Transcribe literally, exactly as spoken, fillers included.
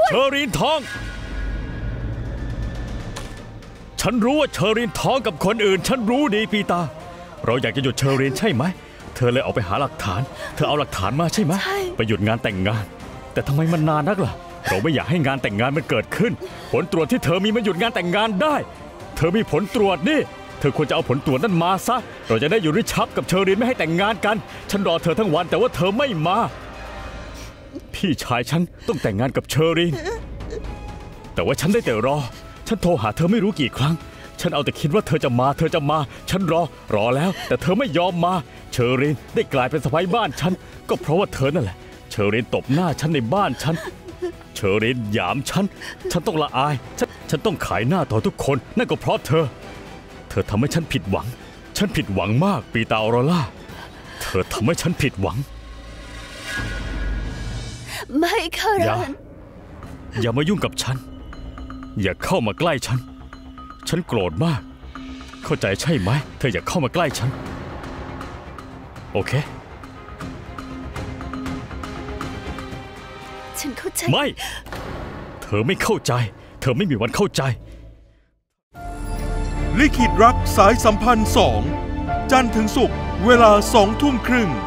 เชอรีนท้องฉันรู้ว่าเชอรีนท้องกับคนอื่นฉันรู้ดีปีตาเราอยากจะหยุดเชอรีนใช่ไหมเธอเลยออกไปหาหลักฐานเธอเอาหลักฐานมาใช่ไหมไปหยุดงานแต่งงานแต่ทำไมมันนานนักล่ะเราไม่อยากให้งานแต่งงานมันเกิดขึ้นผลตรวจที่เธอมีมันหยุดงานแต่งงานได้เธอมีผลตรวจนี่เธอควรจะเอาผลตรวจนั้นมาซะเราจะได้อยู่ริชับกับเชอรีนไม่ให้แต่งงานกันฉันรอเธอทั้งวันแต่ว่าเธอไม่มาพี่ชายฉันต้องแต่งงานกับเชอรีนแต่ว่าฉันได้แต่รอฉันโทรหาเธอไม่รู้กี่ครั้งฉันเอาแต่คิดว่าเธอจะมาเธอจะมาฉันรอรอแล้วแต่เธอไม่ยอมมาเชอรีนได้กลายเป็นสะใภ้บ้านฉันก็เพราะว่าเธอนั่นแหละเชอรีนตบหน้าฉันในบ้านฉันเชอรีนหยามฉันฉันต้องละอายฉันฉันต้องขายหน้าต่อทุกคนนั่นก็เพราะเธอเธอทำให้ฉันผิดหวังฉันผิดหวังมากปีตาออโรราเธอทำให้ฉันผิดหวังไม่ค่ะอย่าอย่ามายุ่งกับฉันอย่าเข้ามาใกล้ฉันฉันโกรธมากเข้าใจใช่ไหมเธออย่าเข้ามาใกล้ฉันโอเคฉันเข้าใจไม่เธอไม่เข้าใจเธอไม่มีวันเข้าใจลิขิตรักสายสัมพันธ์สองจันทร์ถึงศุกร์เวลาสองทุ่มครึ่ง